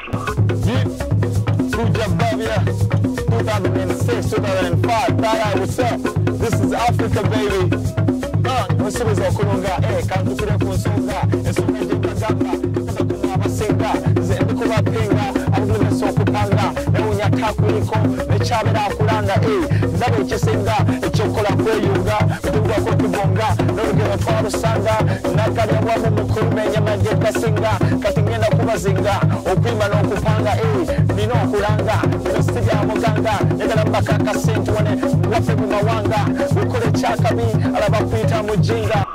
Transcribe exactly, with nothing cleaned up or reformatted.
two thousand six, two thousand five. Tara, what's up? This is Africa, baby. Uh, Musubiza okulunga, eh, kantukire ku nsonga, ensonga gy'ekagamba, kuba abasinga, nze ndi kubapinga, abulime s'okupanga, newunya takuliko, nekyabera akulanga, eh, ndaba ekisinga, ekyokola kweyunga, bitugwako tubonga, n'olugero twalusanga, nakalya bwamu mukulu n'ennyama gy'ekasinga, kati ngenda kubazinga, okwima n'okupanga, eh, nina okulanga, bino si bya muganga, njagala mbakakase nti wane waffe mu mawanga, ukole kyakabi, alaba kuyita mujinga,